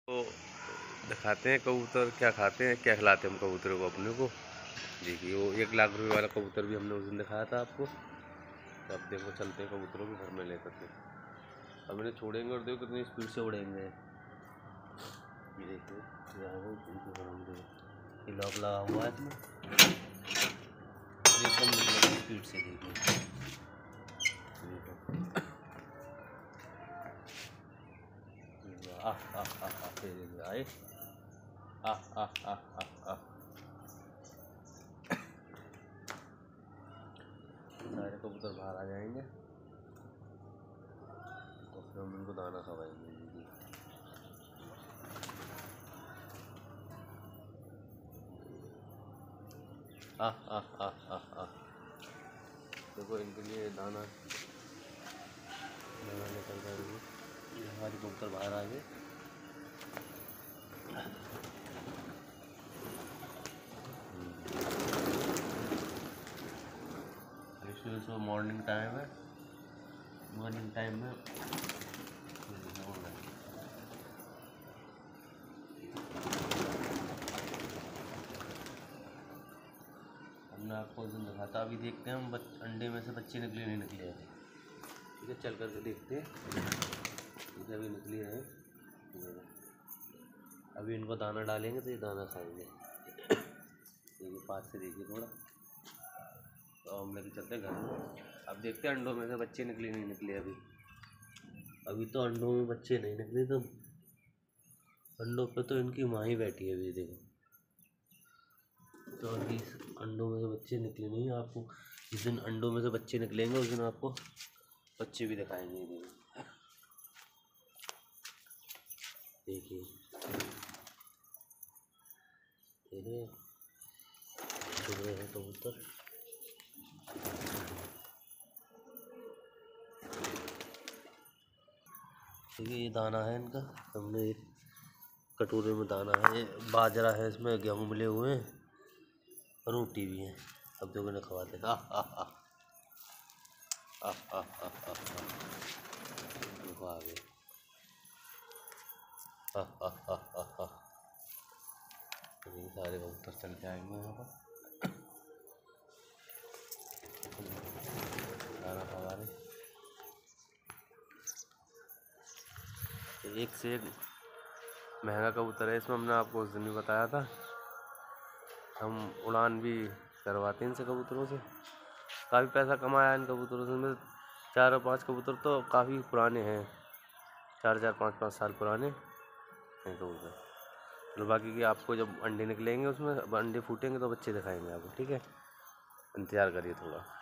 तो दिखाते हैं कबूतर क्या खाते हैं, क्या खिलाते हैं हम कबूतरों को अपने को। देखिए वो 1 लाख रुपए वाला कबूतर भी हमने उस दिन दिखाया था आपको। तो अब देखो चलते हैं कबूतरों को घर में लेकर के। अब इन्हें छोड़ेंगे और देखो कितनी स्पीड से उड़ेंगे। ये देखिए ये लॉक लगा हुआ है इसमें, एकदम स्पीड से देखिए। आए सारे कबूतर बाहर आ जाएंगे और फिर हम उनको दाना खवाएंगे। देखो इनके लिए दाना निकल जाएंगे। हमारे कबूतर बाहर आ गए। सुबह मॉर्निंग टाइम है, मॉर्निंग टाइम में हमने आपको उस दिन दिखा था। अभी देखते हैं हम अंडे में से बच्चे निकले नहीं निकले हैं। ठीक है, चल करके देखते हैं। ठीक है, अभी निकले हैं। अभी इनको दाना डालेंगे तो ये दाना खाएंगे। देखिए पास से देखिए थोड़ा। तो हम लेके चलते हैं घर में। अब देखते हैं अंडों में से बच्चे निकले नहीं निकले। अभी तो अंडों में बच्चे नहीं निकले, तो अंडों पे तो इनकी माँ ही बैठी है अभी देखो। तो अभी अंडों में से बच्चे निकले नहीं। आपको जिस दिन अंडों में से बच्चे निकलेंगे उस दिन आपको बच्चे भी दिखाएंगे। देखिए देखिए छुप रहे हैं कबूतर। देखिए ये दाना है इनका। हमने एक कटोरे में दाना है, बाजरा है, इसमें गेहूँ मिले हुए हैं, रोटी भी है। अब देखो इन्हें खवाते हैं। देखो आ गए। सारे कबूतर चल के आएंगे यहाँ पर दाना खवा रहे। एक से एक महंगा कबूतर है। इसमें हमने आपको उस दिन भी बताया था, हम उड़ान भी करवाते हैं इनसे कबूतरों से। काफ़ी पैसा कमाया इन कबूतरों से। मेरे 4 और 5 कबूतर तो काफ़ी पुराने हैं, 4-4 5-5 साल पुराने हैं कबूतर। तो बाकी की आपको जब अंडे निकलेंगे उसमें अंडे फूटेंगे तो बच्चे दिखाएंगे आपको। ठीक है, इंतज़ार करिए थोड़ा।